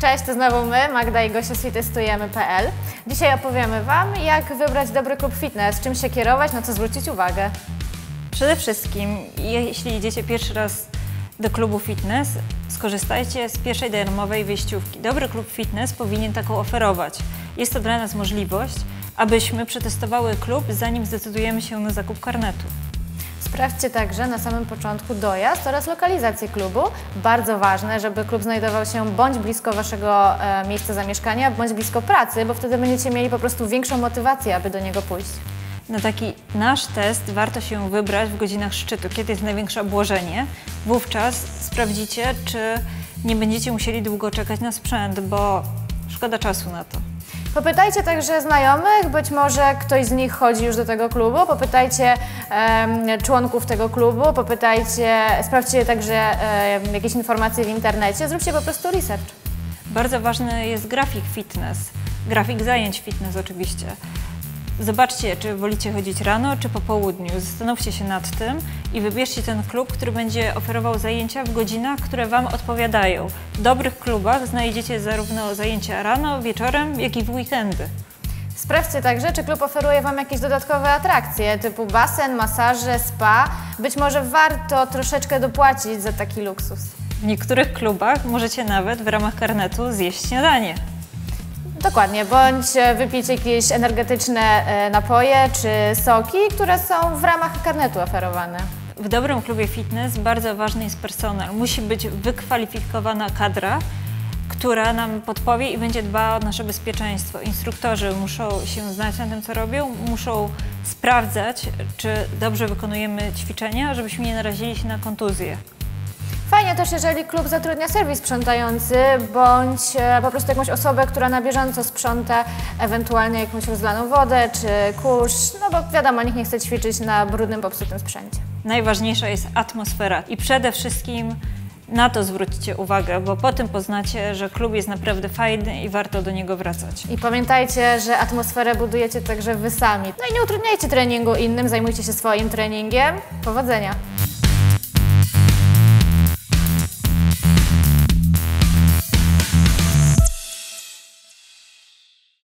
Cześć, to znowu my, Magda i Gosia z fitestujemy.pl. Dzisiaj opowiemy Wam, jak wybrać dobry klub fitness, czym się kierować, na co zwrócić uwagę. Przede wszystkim, jeśli idziecie pierwszy raz do klubu fitness, skorzystajcie z pierwszej darmowej wejściówki. Dobry klub fitness powinien taką oferować. Jest to dla nas możliwość, abyśmy przetestowały klub, zanim zdecydujemy się na zakup karnetu. Sprawdźcie także na samym początku dojazd oraz lokalizację klubu. Bardzo ważne, żeby klub znajdował się bądź blisko Waszego miejsca zamieszkania, bądź blisko pracy, bo wtedy będziecie mieli po prostu większą motywację, aby do niego pójść. Na taki nasz test warto się wybrać w godzinach szczytu, kiedy jest największe obłożenie. Wówczas sprawdzicie, czy nie będziecie musieli długo czekać na sprzęt, bo szkoda czasu na to. Popytajcie także znajomych, być może ktoś z nich chodzi już do tego klubu, popytajcie członków tego klubu, sprawdźcie także jakieś informacje w internecie, zróbcie po prostu research. Bardzo ważny jest grafik fitness, grafik zajęć fitness oczywiście. Zobaczcie, czy wolicie chodzić rano, czy po południu. Zastanówcie się nad tym i wybierzcie ten klub, który będzie oferował zajęcia w godzinach, które Wam odpowiadają. W dobrych klubach znajdziecie zarówno zajęcia rano, wieczorem, jak i w weekendy. Sprawdźcie także, czy klub oferuje Wam jakieś dodatkowe atrakcje, typu basen, masaże, spa. Być może warto troszeczkę dopłacić za taki luksus. W niektórych klubach możecie nawet w ramach karnetu zjeść śniadanie. Dokładnie, bądź wypić jakieś energetyczne napoje czy soki, które są w ramach karnetu oferowane. W dobrym klubie fitness bardzo ważny jest personel. Musi być wykwalifikowana kadra, która nam podpowie i będzie dbała o nasze bezpieczeństwo. Instruktorzy muszą się znać na tym, co robią, muszą sprawdzać, czy dobrze wykonujemy ćwiczenia, żebyśmy nie narazili się na kontuzję. Fajnie też, jeżeli klub zatrudnia serwis sprzątający, bądź po prostu jakąś osobę, która na bieżąco sprząta ewentualnie jakąś rozlaną wodę czy kurz, no bo wiadomo, nikt nie chce ćwiczyć na brudnym, popsutym sprzęcie. Najważniejsza jest atmosfera i przede wszystkim na to zwróćcie uwagę, bo po tym poznacie, że klub jest naprawdę fajny i warto do niego wracać. I pamiętajcie, że atmosferę budujecie także Wy sami. No i nie utrudniajcie treningu innym, zajmujcie się swoim treningiem. Powodzenia!